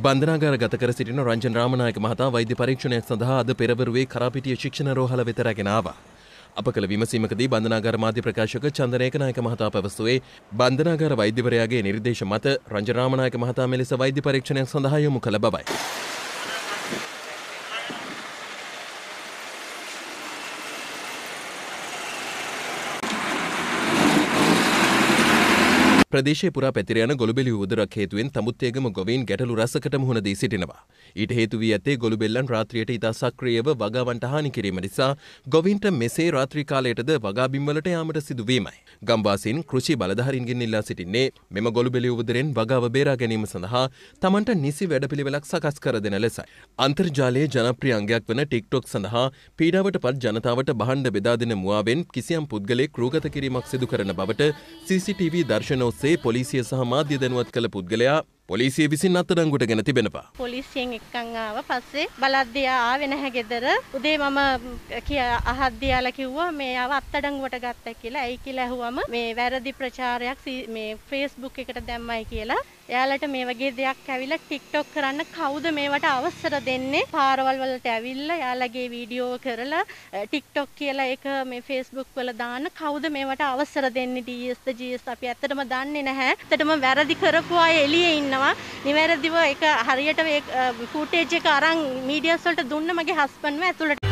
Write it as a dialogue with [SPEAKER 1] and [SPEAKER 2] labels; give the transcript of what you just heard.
[SPEAKER 1] බන්ධනාගාර ගත කර සිටින රංජන් රාමනායක මහතා වෛද්‍ය පරීක්ෂණයක් සඳහා අද පෙරවරුවේ කරාපිටිය ශික්ෂණ රෝහල වෙත රැගෙන ආවා. අප කළ විමසීමකදී බන්ධනාගාර මාධ්‍ය ප්‍රකාශක චන්දන ඒකනායක මහතා පැවසුවේ බන්ධනාගාර වෛද්‍යවරයාගේ නිර්දේශ මත රංජන් රාමනායක මහතා මෙලෙස වෛද්‍ය පරීක්ෂණයක් සඳහා යොමු කළ බවයි. ප්‍රදේශයේ පුරා පැතිර යන ගොළුබෙලි උවදුරක් හේතුවෙන් තමුත්තේගම ගොවීන් ගැටලු රැසකට මුහුණ දී සිටිනවා. ඊට හේතු වී ඇත්තේ ගොළුබෙල්ලන් රාත්‍රියට ඉතා සක්‍රියව වගාවන්ට හානි කිරීම නිසා ගොවීන්ට මෙසේ රාත්‍රී කාලයටද වගා බිම්වලට යාමට සිදුවීමයි. ගම්වාසීන් කෘෂි බලධාරීන්ගෙන් ඉල්ලා සිටින්නේ මෙම ගොළුබෙලි උවදුරෙන් වගාව බේරා ගැනීම සඳහා තමන්ට නිසි වැඩපිළිවෙලක් සකස් කර දෙන ලෙසයි. අන්තර්ජාලයේ ජනප්‍රිය අංගයක් වන TikTok සඳහා පීඩාවට පත් ජනතාවට බහණ්ඩ බෙදා දෙන මුවාවෙන් කිසියම් පුද්ගලයෙක් රූගත කිරීමක් සිදු කරන බවට CCTV දර්ශන පොලිසිය සහ මාධ්‍ය දැනුවත් කළ පුද්ගලයා පොලිසිය විසින් අත්අඩංගුවට ගෙන තිබෙනවා.
[SPEAKER 2] පොලිසියෙන් එක්කන් ආව පස්සේ බලද්දී ආවේ නැහැ ගෙදර. උදේ මම අහද්දී යාලා කිව්වා මේ ආව අත්අඩංගුවට ගත්තා කියලා. ඇයි කියලා ඇහුවම මේ වැරදි ප්‍රචාරයක් මේ Facebook එකට දැම්මයි කියලා. එයාලට මේ වගේ දෙයක් ඇවිල්ලා TikTok කරන්න කවුද මේවට අවසර දෙන්නේ? පාරවල් වලට ඇවිල්ලා එයාලගේ වීඩියෝ කරලා TikTok කියලා ඒක මේ Facebook වල දාන්න කවුද මේවට අවසර දෙන්නේ? GS අපි ඇත්තටම දන්නේ නැහැ. ඇත්තටම වැරදි කරපු අය එළියේ ඉන්නවා. නිවැරදිව ඒක හරියට ෆුටේජ් එක අරන් මීඩියාස් වලට දුන්න මගේ හස්බන්ඩ්ව ඇතුළට